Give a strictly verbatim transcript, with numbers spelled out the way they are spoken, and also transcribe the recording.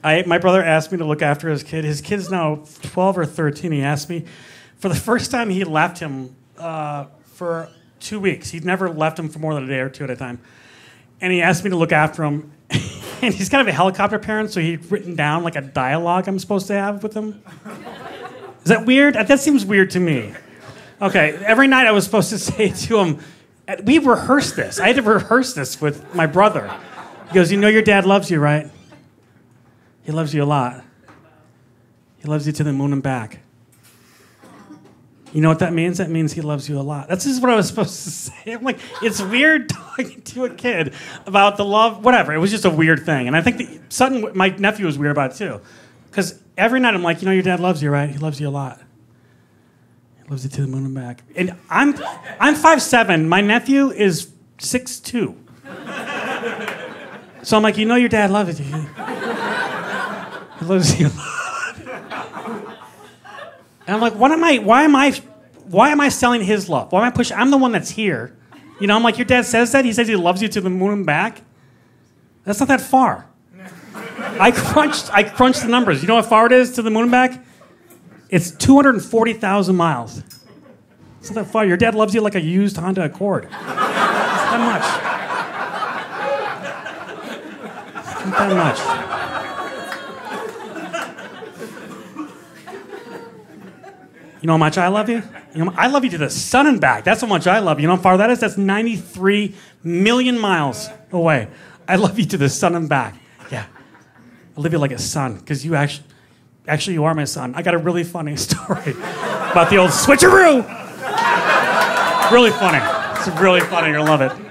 I, my brother asked me to look after his kid. His kid's now twelve or thirteen. He asked me, for the first time, he left him uh, for two weeks. He'd never left him for more than a day or two at a time. And he asked me to look after him. And he's kind of a helicopter parent, so he'd written down like a dialogue I'm supposed to have with him. Is that weird? That seems weird to me. Okay, every night I was supposed to say to him, we rehearsed this. I had to rehearse this with my brother. He goes, you know your dad loves you, right? He loves you a lot. He loves you to the moon and back. You know what that means? That means he loves you a lot. That's just what I was supposed to say. I'm like, it's weird talking to a kid about the love, whatever. It was just a weird thing. And I think that Sutton, my nephew, was weird about it too. Because every night I'm like, you know your dad loves you, right? He loves you a lot. He loves you to the moon and back. And I'm I'm five seven. My nephew is six two. So I'm like, you know your dad loves you. He loves you a lot. And I'm like, what am I, why am I, why am I selling his love? Why am I pushing, I'm the one that's here. You know, I'm like, your dad says that? He says he loves you to the moon and back? That's not that far. I crunched, I crunched the numbers. You know how far it is to the moon and back? It's two hundred forty thousand miles. It's not that far. Your dad loves you like a used Honda Accord. It's that much. It's not that much. You know how much I love you? You know, I love you to the sun and back. That's how much I love you. You know how far that is? That's ninety-three million miles away. I love you to the sun and back. Yeah. I love you like a son, because you actually, actually you are my son. I got a really funny story about the old switcheroo. Really funny. It's really funny. You'll love it.